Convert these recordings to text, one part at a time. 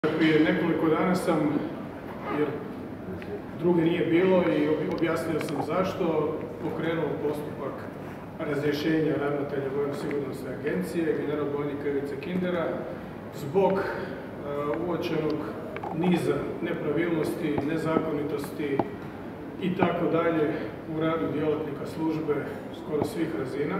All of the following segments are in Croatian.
Prije nekoliko dana sam, jer druge nije bilo i objasnio sam zašto, pokrenuo postupak razrješenja ravnatelja Vojno-sigurnosne agencije, general-bojnika Ivice Kindera, zbog uočenog niza nepravilnosti, nezakonitosti i tako dalje u radu djelatnika službe skoro svih razina.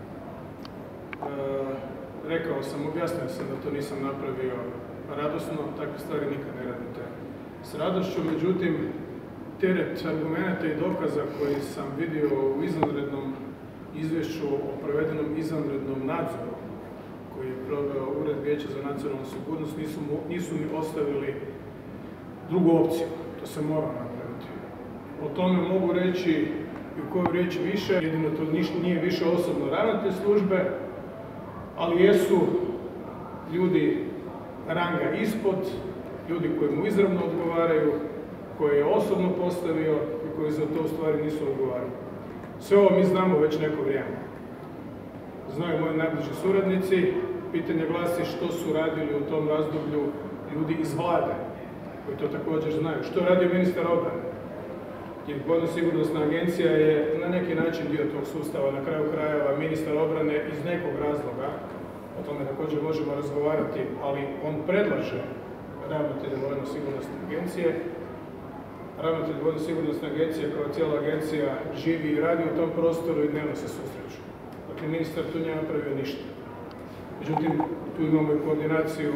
Rekao sam, objasnio sam da to nisam napravio radosno, takve stvari nikad ne radite s radošću, međutim, teret argumenata i dokaza koji sam vidio u izvanrednom izvješću o provedenom izvanrednom nadzoru koji je proveo Ured Vijeća za nacionalnu sigurnost nisu mi ostavili drugu opciju. To se mora napraviti. O tome mogu reći i u koju riječ više, jedino to nije više osobno ravnatelj službe, ali jesu ljudi ranga ispod, ljudi koji mu izravno odgovaraju, koje je osobno postavio i koji za to u stvari nisu odgovarali. Sve ovo mi znamo već neko vrijeme. Znaju moji najbliži suradnici, pitanje glasi što su radili u tom razdoblju ljudi iz vlade, koji to također znaju. Što je radio ministar obrane? Jer Vojno-sigurnosna agencija je na neki način dio tog sustava, na kraju krajeva ministar obrane iz nekog razloga, o tome također možemo razgovarati, ali on predlaže ravnatelja Vojno-sigurnosne agencije. Ravnatelj Vojno-sigurnosne agencije kao cijela agencija živi i radi u tom prostoru i dnevno se susreću. Dakle, ministar tu nije napravio ništa. Međutim, tu imamo i koordinaciju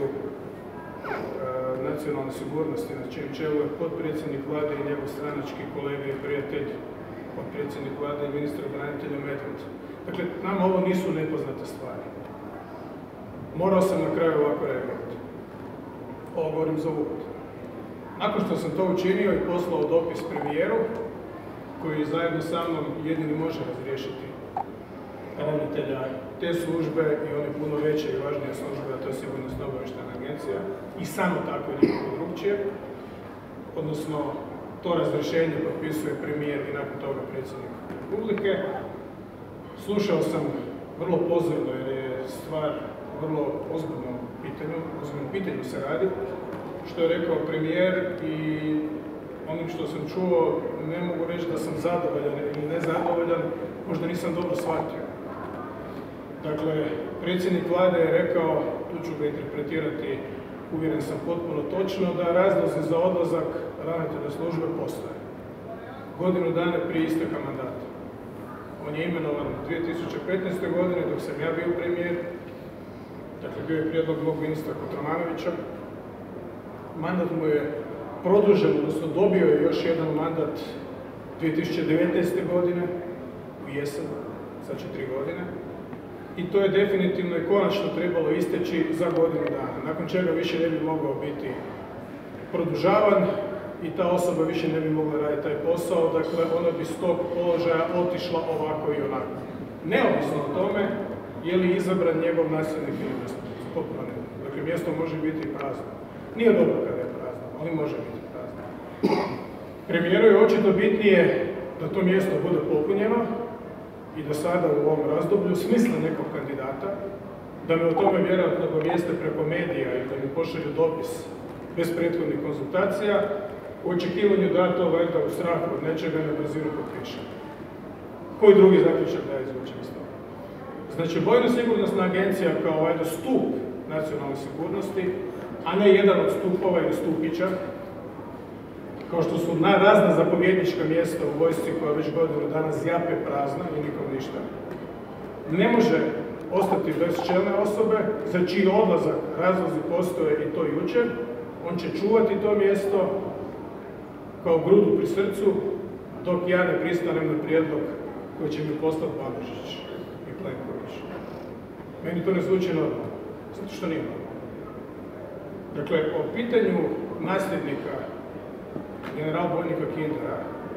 nacionalne sigurnosti, na čijem čelu je potpredsjednik vlade i njegov stranački kolega i prijatelj, potpredsjednik vlade i ministar branitelja Medved. Dakle, nama ovo nisu nepoznate stvari. Morao sam na kraju ovako reagirati. Ovo govorim za uvod. Nakon što sam to učinio i poslao dopis premijeru, koji zajedno sa mnom jedini može razriješiti ravnatelja te službe i one puno veće i važnije službe, a to je Sigurnosno-obavještajna agencija, i samo tako i nikako drugčije, odnosno to razrješenje potpisuje premijer i nakon toga predsjednik Republike. Slušao sam vrlo pozorno jer je stvar vrlo ozbiljnom pitanju se radi, što je rekao premijer, i onim što sam čuo ne mogu reći da sam zadovoljan ili nezadovoljan, možda nisam dobro shvatio. Dakle, predsjednik vlade je rekao, tu ću ga interpretirati, uvjeren sam potpuno točno, da razlozi za odlazak ravnatelja službe postoje. Godinu dana prije isteka mandata. On je imenovan 2015. godine dok sam ja bio premijer. Dakle, bio je prijedlog mog ministra Kotromanovića. Mandat mu je produžen, odnosno dobio je još jedan mandat 2019. godine, u jesen, sad će 3 godine. I to je definitivno i konačno trebalo isteći za godinu dana, nakon čega više ne bi mogao biti produžavan i ta osoba više ne bi mogla raditi taj posao, dakle ona bi s tog položaja otišla ovako i onako. Neovisno o tome je li izabran njegov nasljednik ili nasljednik, potpuno ne. Dakle, mjesto može biti prazno. Nije dobro kada je prazno, ali može biti prazno. Premijeru je očito bitnije da to mjesto bude popunjeno i da sada u ovom razdoblju smisle nekog kandidata, da me o tome vjerojatno obavijeste preko medija i da mi pošalju dopis bez prethodnih konzultacija, u očekivanju da to valjda u strahu od nečega na brzinu potpiše. Koji drugi zaključak da izvučem iz toga? Znači, Vojno-sigurnosna agencija kao valjda stup nacionalne sigurnosti, a ne jedan od stupova ili stupića, kao što su razna zapovjednička mjesta u vojsci koja već godinu dana zjape prazna i nikom ništa, ne može ostati bez čelne osobe za čiji odlazak razlozi postoje i to jučer. On će čuvati to mjesto kao grudu pri srcu dok ja ne pristanem na prijedlog koji će mi poslati Banožić i Plenković. Meni to ne zvuči normalno, zato što nije normalno. Dakle, o pitanju nasljednika general-bojnika Kindera,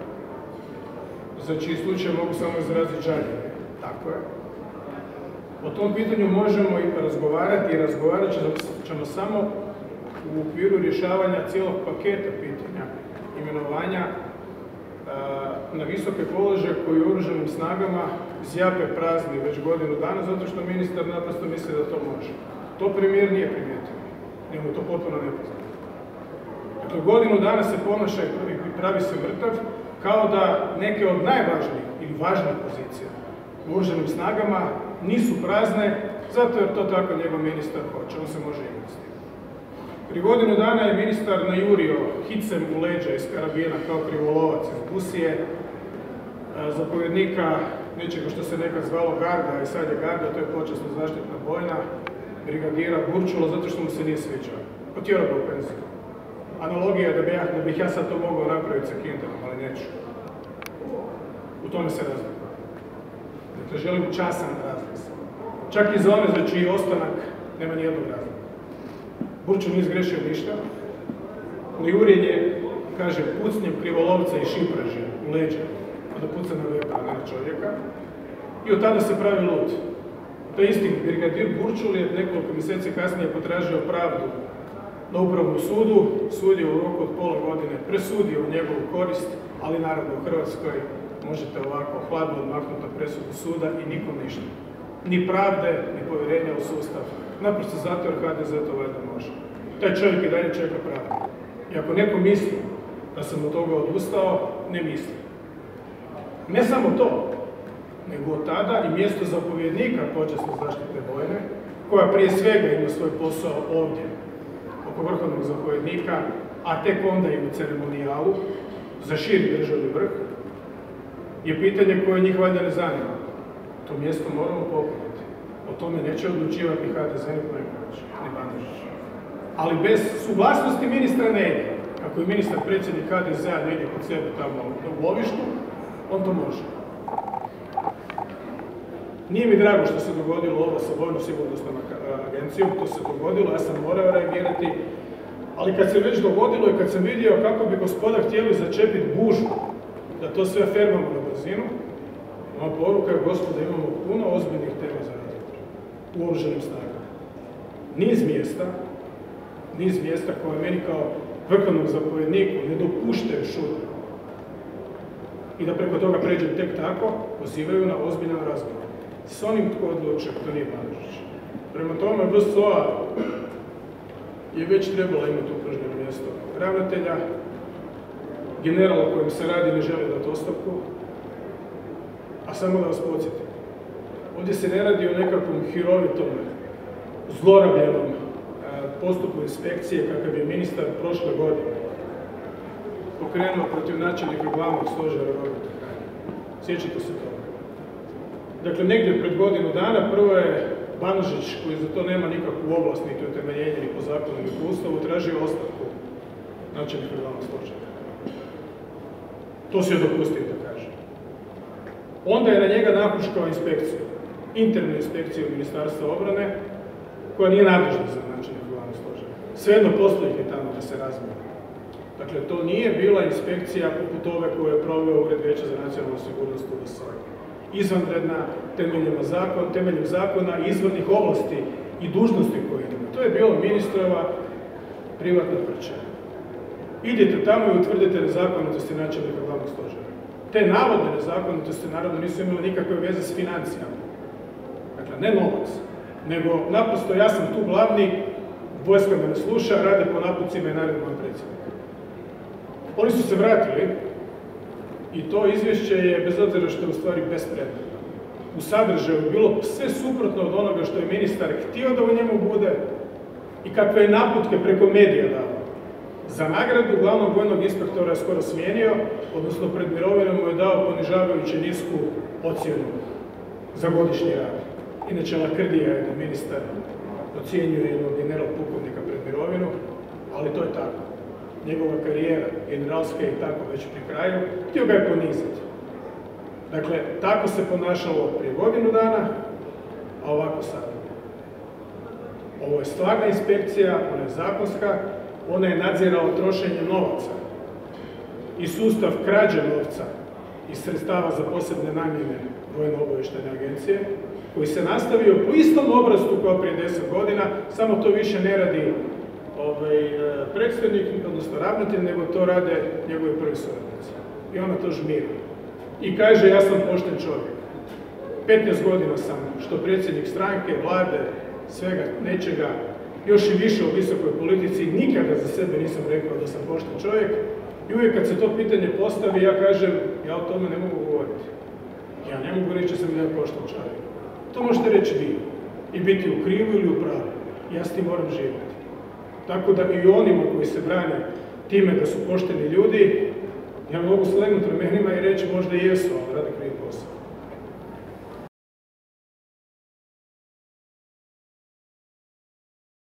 za čiji slučaj mogu samo izraziti žaljenje, tako je. O tom pitanju možemo i razgovarati i razgovarat ćemo samo u okviru rješavanja cijelog paketa pitanja imenovanja na visoke položaje koji u oružanim snagama zjape prazni već godinu dana, zato što ministar naprosto misli da to može. To premijer nije primijetio. Njemu je to potpuno nepoznato. Dakle, godinu dana se ponaša i pravi se mrtav, kao da neke od najvažnijih ili važnijih pozicija u oružanim snagama nisu prazne, zato jer to tako njegov ministar hoće, on se može igrati. Prije godinu dana je ministar najurio hicem u leđa iz karabina kao krivolovac iz Busije, zapovjednika nečega što se nekad zvalo Garda, i sad je Garda, to je počasno zaštitna bojna, brigadira Burčula, zato što mu se nije sviđao. Otjerao ga u penziju. Analogija je da bih ja sad to mogao napraviti sa Kinterom, ali neću. U tome se razlikuje. Dakle, želim časan razlik. Čak i za one za čiji ostanak nema nijednog razloga. Burčul nije zgrešio ništa. Najurjen je, kaže, pucnjem krivolovca i šipraže u leđa, a da puca na veka, a ne na čovjeka. I od tada se pravi lud. Taj isti brigadir Burčul je nekoliko mjeseci kasnije potražio pravdu na upravnom sudu, sud je u roku od pola godine presudio u njegovu korist, ali naravno u Hrvatskoj možete ovako hladno odmaknuti na presudu suda i nikom ništa. Ni pravde, ni povjerenja u sustav. Naprosto zato jer HDZ to valjda može. Taj čovjek i dalje čeka pravdu. I ako neko misli da sam od toga odustao, ne misli. Ne samo to, nego od tada i mjesto zapovjednika počasne zaštitne bojne, koja prije svega ima svoj posao ovdje, oko vrhovnog zapovjednika, a tek onda i u ceremonijalu, za širi državni vrh, je pitanje koje njih valjda ne zanima. To mjesto moramo popuniti. O tome neće odlučivati HDZ ni Plenković, ni Banožić. Ali bez suglasnosti ministra ne ide. Ako je ministar predsjednik HDZ-a negdje kod sebe tamo u lovištu, on to može. Nije mi drago što se dogodilo ovo sa Vojnom sigurnosnom agencijom, to se dogodilo, ja sam morao reagirati, ali kad se već dogodilo i kad sam vidio kako bi gospoda htjeli začepiti bužu, da to sve fermamo na brzinu, moja poruka je, gospoda, imamo puno ozbiljnih tema za razgovor u oružanim snagama. Niz mjesta koje meni kao vrhovnom zapovjedniku ne dopuštaju šutnju i da preko toga pređem tek tako, pozivaju na ozbiljan razgovor. S onim tko odlučuje, to nije Banožić. Prema tome, VSO-a je već trebala imati upržnjeno mjesto ravnatelja. General o kojem se radi ne želi dati ostavku. A samo da vas podsjetim, ovdje se ne radi o nekakvom hirovitom, zlorabljenom postupku inspekcije kakav je ministar prošle godine pokrenuo protiv načelnika glavnog stožera Roberta Hreljina. Sjećate se toga? Dakle, negdje pred godinu dana prvo je Banožić, koji za to nema nikakvu ovlast, niti utemeljenje, ni po zakonu, ni po Ustavu, tražio ostavku načelnika glavnog stožera. To si je dopustio da kaže. Onda je na njega napuškao inspekciju, internu inspekciju Ministarstva obrane, koja nije nadležna za načelnika glavnog stožera. Svejedno postoji ih je tamo da se razmije. Dakle, to nije bila inspekcija poput ove koju je proveo Ured Vijeća za nacionalnu sigurnost u VSO-u. Izvanredna temeljem zakona i izvornih ovlasti i dužnosti koje ima. To je bilo ministrova privatna priča. Idete tamo i utvrdite nezakonitosti načelnika glavnog stožera. Te navodne nezakonitosti naravno nisu imale nikakve veze s financijama. Dakle, ne novac, nego naprosto ja sam tu glavni, vojska me ne sluša, rade po napucima i naredbama predsjednika. Oni su se vratili i to izvješće je, bez obzira što je u stvari bespredmetno, u sadržaju bilo sve suprotno od onoga što je ministar htio da u njemu bude i kakve je naputke preko medija dao. Za nagradu glavnog vojnog inspektora je skoro smijenio, odnosno pred mirovinom mu je dao ponižavajuće nisku ocjenu za godišnji rad. Inače, lakrdija je da ministar ocjenjuje jednog general pukovnika pred mirovinu, ali to je tako. Njegova karijera generalska je tako već pri kraju, htio ga je poniziti. Dakle, tako se ponašalo prije godinu dana, a ovako sad. Ovo je stvarna inspekcija, ona je zakonska, ona je nadzirala trošenje novaca i sustav krađe novca iz sredstava za posebne namjene Vojno-obavještajne agencije, koji se nastavio po istom obrascu kao prije 10 godina, samo to više ne radi predsjednik, odnosno ravnatelj, nego to rade njegovi prvi suradnici. I ona to žmiri. I kaže, ja sam pošten čovjek. 15 godina sam što predsjednik stranke, vlade, svega, nečega, još i više u visokoj politici i nikada za sebe nisam rekao da sam pošten čovjek. I uvijek kad se to pitanje postavi, ja kažem, ja o tome ne mogu govoriti. Ja ne mogu reći da sam ja pošten čovjek. To možete reći vi. I biti u krivu ili u pravu. Ja s tim moram živjeti. Tako da i onima koji se brane time da su pošteni ljudi, ja mogu slegnuti ramenima i reći možda i jesu, ali rade krivi posao.